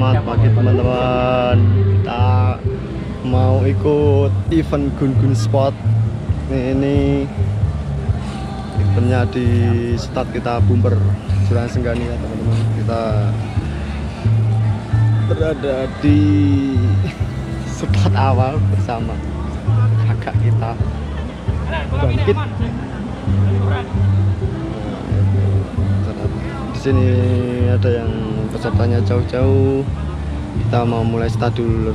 Selamat pagi teman-teman. Kita mau ikut event Gun Gun Sport. Ini eventnya di start kita bumper Jurang Senggani ya teman-teman. Kita berada di spot awal bersama kakak kita bangkit. Di sini ada yang pesertanya jauh-jauh. Kita mau mulai start dulu.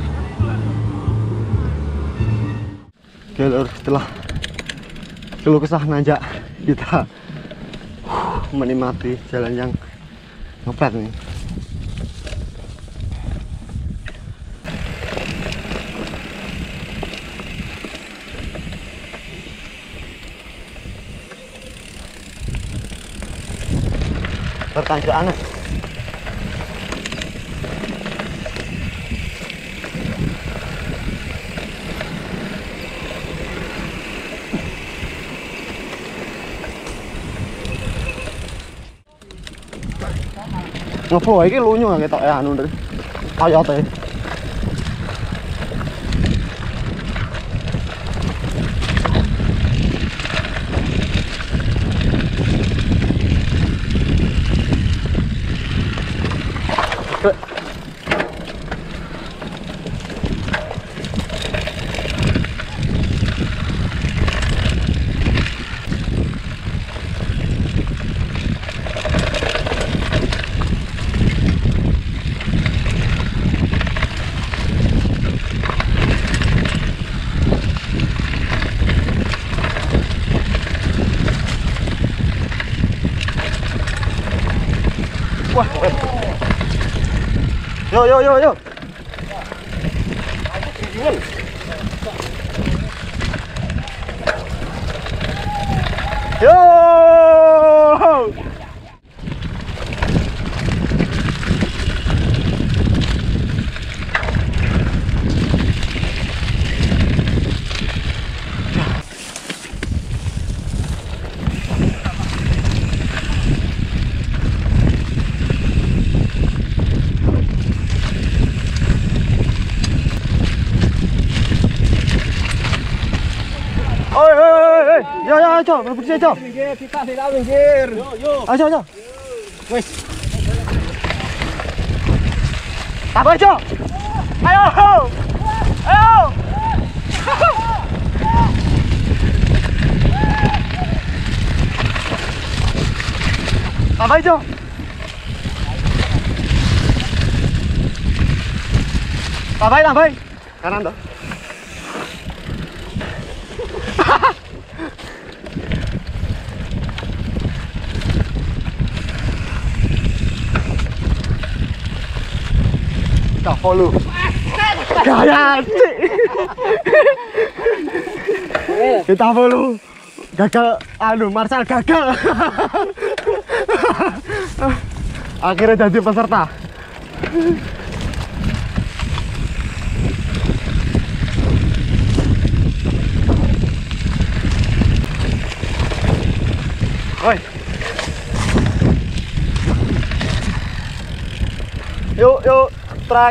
Oke lur, setelah keluh kesah nanjak kita menikmati jalan yang ngepet nih. Pertanyaan aneh. Ngeflow iki lunyu nggak ketok ya anu ndek. Ayote. Wah, yo. Yo. Oi. Yo, ayo, bersih aja. Kita tidak minggir. Yo. Ayo. Wes. Apa aja? Ayo. Apa aja? Tambah. Kanan toh. Kita follow. Gaya sih. Kita follow. Gagal, Marcel gagal. Akhirnya jadi peserta. Oi. Yuk, trek.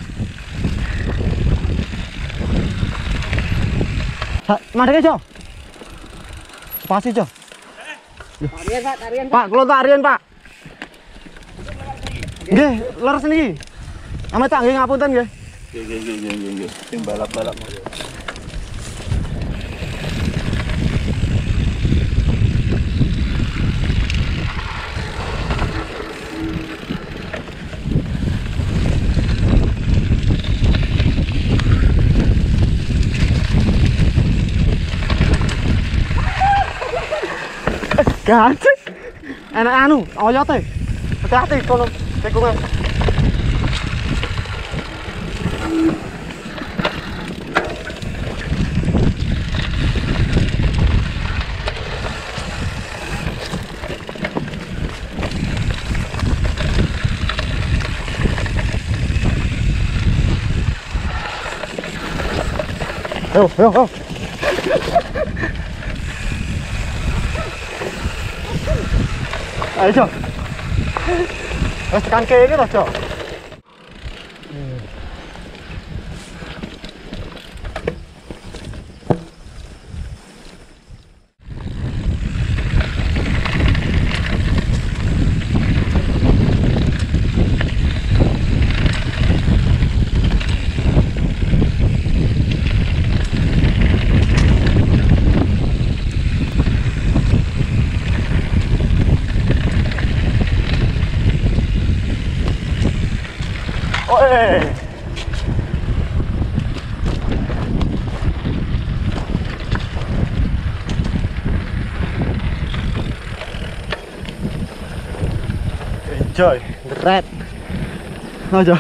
Madek aja. Spasi aja. Tarian, Pak, kalau tarian, Pak. Nggih, leres niki. Ame tak nggih ngapunten nggih. Nggih. Sing balap-balap. Ganti. Enak anu, oyote. Hati-hati kono tikungan. Ayo. Ayo, Cok. Wes tekan kene to, Cok. Weh. Enjoy the ride. Aja.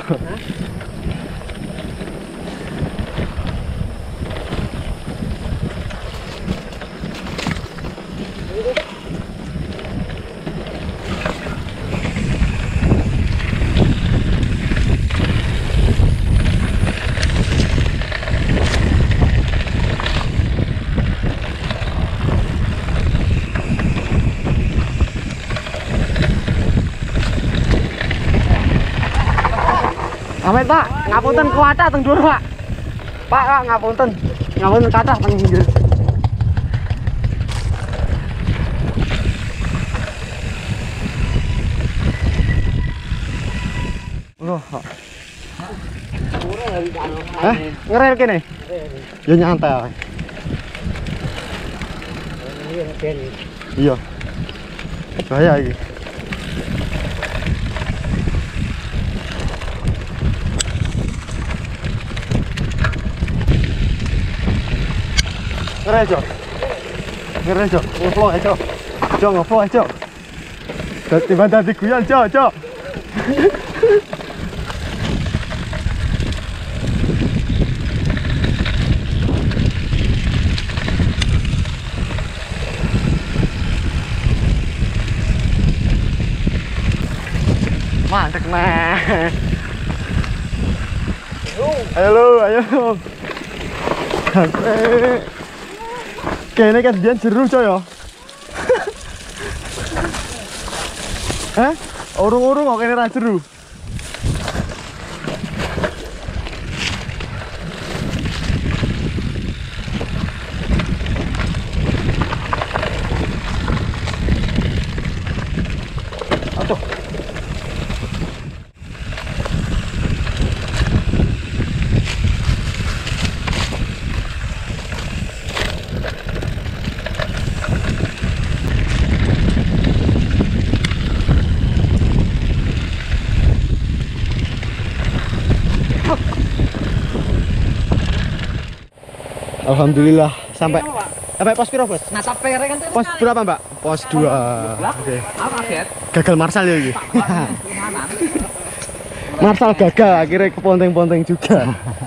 Amin Pak, ngapunten kuatah teng dhuwur Pak. Pak, ngapunten. Ngapunten kathah teng pinggir. Loh. Hah? Ngerel kene? Ya nyantai. Iya. Bahaya iki. Ngerel Jo. Ngerel Jo. Ngeflow aja. Jo ngeflow aja. Tiba dadi guyon Jo, Jo. Mantap mah. Halo, ayo. Kayaknya kan dia jeru coy ya. Hah? Urung-urung kok kene ra jeru. Atuh. Alhamdulillah sampai pos piro, Bos? Nah, sampai kan Pos berapa, Mbak? Pos 2. Oke. Gagal Marsal ya iki. Marsal gagal, akhirnya ke ponteng-ponteng juga.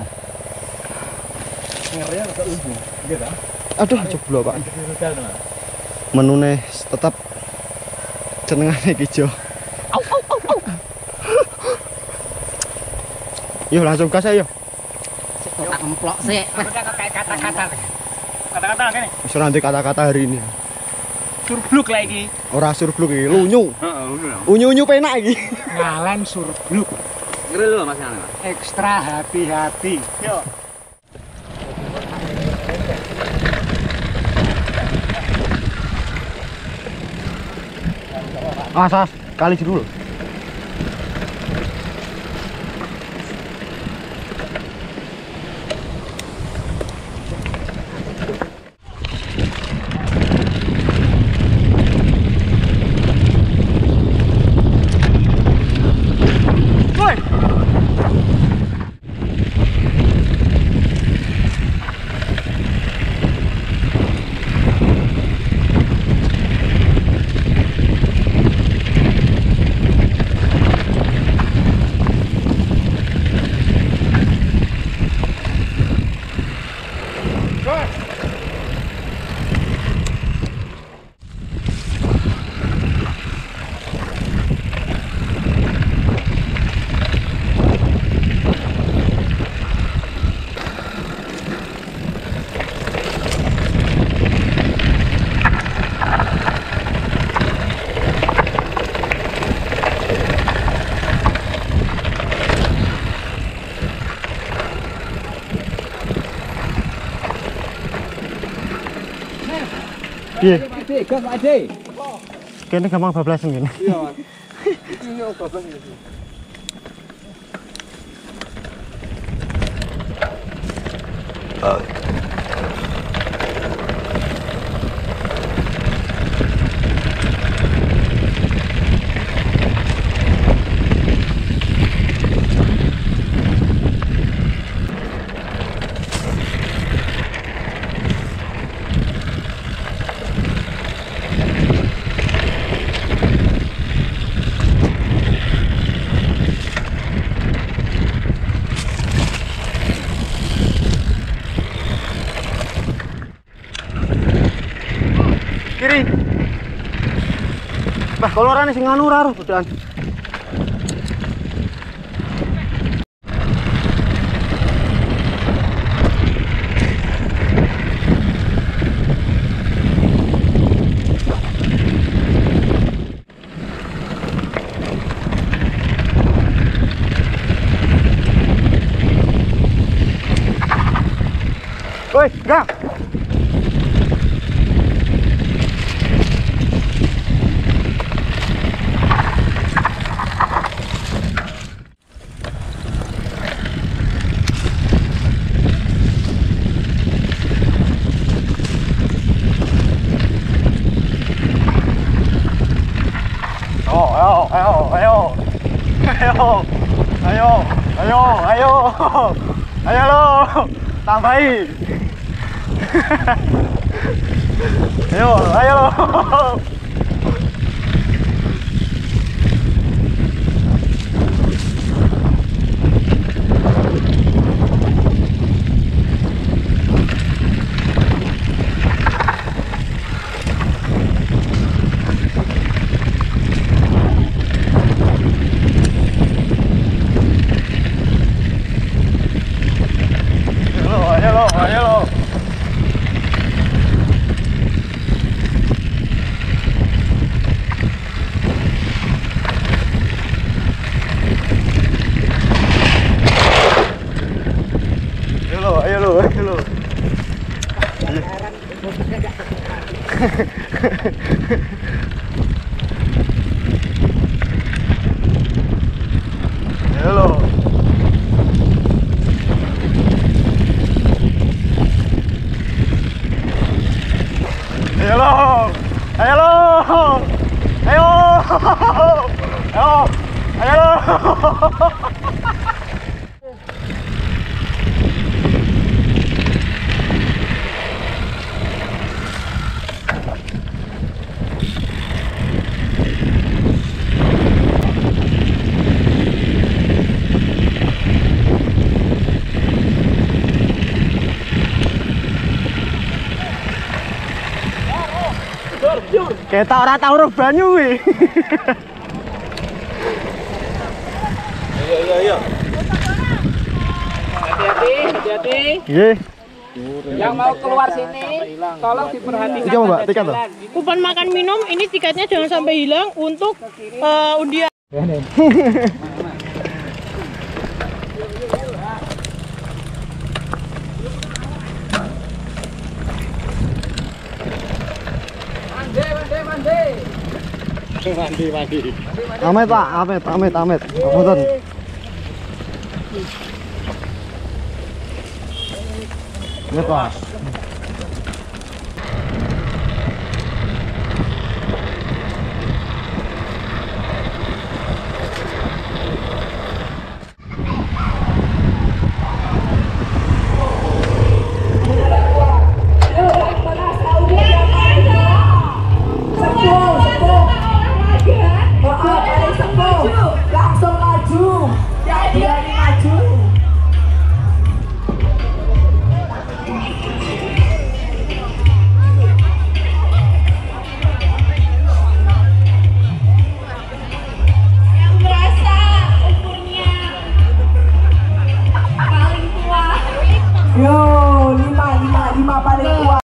Aduh, jeblo, Pak. Menune tetap jenengane iki Jo. Yuk langsung gas ayo. tak emplok sih. Kata-kata. Kata-kata kene. Wis ora ndek kata-kata hari ini. Surbluk lah iki. Ora surbluk iki, lunyu. Heeh, lunyu. Unyu-unyu penak iki. Ngalen surbluk. Ngeri lho Mas Ngalen. Ekstra hati-hati. Yo. Asas kali dulu. Piye? Gas ade. Kene gampang bablasan kene. Iya. Iki yo bablas iki. Bah, kolorane sing anu ora bodohan. Woi, enggak. Ayo lo, tambahin. Ayo lo. Kita ora tau roh banyu kuwi. Ayo. Hati-hati. Nggih. Yang mau keluar sini, tolong diperhatikan. Iki Mbak, tiket toh? Kupon makan minum ini tiketnya jangan sampai hilang untuk undian. Mandi. Amit Pak, amit. Punten. Amit Pak.